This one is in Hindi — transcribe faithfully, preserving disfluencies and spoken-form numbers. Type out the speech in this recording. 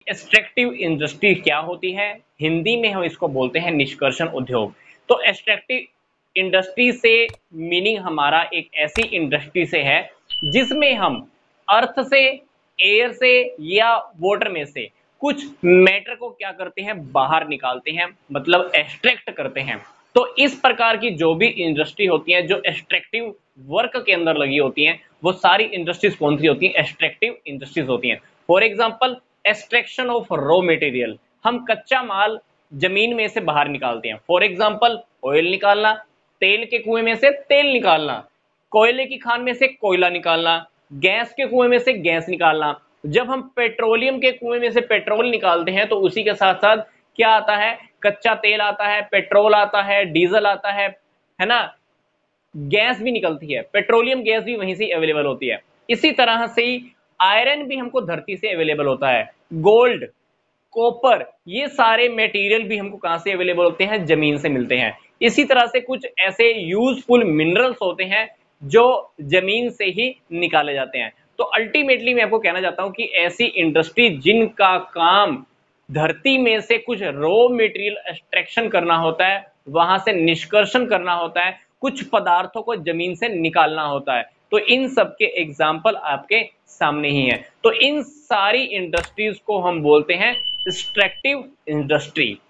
एक्सट्रैक्टिव इंडस्ट्री क्या होती है? हिंदी में हम इसको बोलते हैं निष्कर्षण उद्योग। तो एक्सट्रैक्टिव इंडस्ट्री से मीनिंग हमारा एक ऐसी इंडस्ट्री से है जिसमें हम अर्थ से, एयर से या वाटर में से कुछ मैटर को क्या करते हैं, बाहर निकालते हैं, मतलब एक्सट्रैक्ट करते हैं। तो इस प्रकार की जो भी इंडस्ट्री होती है, जो एक्सट्रैक्टिव वर्क के अंदर लगी होती हैं, वो सारी इंडस्ट्रीज कौन सी होती हैं? एक्सट्रैक्टिव इंडस्ट्रीज होती हैं। For example extraction of raw material, हम कच्चा माल जमीन में से बाहर निकालते हैं। फॉर एग्जाम्पल ऑयल निकालना, तेल के कुएं में से तेल निकालना, कोयले की खान में से कोयला निकालना, गैस के कुएं में से गैस निकालना। जब हम पेट्रोलियम के कुएं में से पेट्रोल निकालते हैं तो उसी के साथ साथ क्या आता है? कच्चा तेल आता है, पेट्रोल आता है, डीजल आता है है ना, गैस भी निकलती है, पेट्रोलियम गैस भी वहीं से अवेलेबल होती है। इसी तरह से ही आयरन भी हमको धरती से अवेलेबल होता है, गोल्ड, कॉपर, ये सारे मटेरियल भी हमको कहां से अवेलेबल होते हैं? जमीन से मिलते हैं। इसी तरह से कुछ ऐसे यूजफुल मिनरल्स होते हैं जो जमीन से ही निकाले जाते हैं। तो अल्टीमेटली मैं आपको कहना चाहता हूं कि ऐसी इंडस्ट्री जिनका काम धरती में से कुछ रॉ मटेरियल एक्सट्रैक्शन करना होता है, वहां से निष्कर्षण करना होता है, कुछ पदार्थों को जमीन से निकालना होता है, तो इन सब के एग्जाम्पल आपके सामने ही है। तो इन सारी इंडस्ट्रीज को हम बोलते हैं एक्सट्रैक्टिव इंडस्ट्री।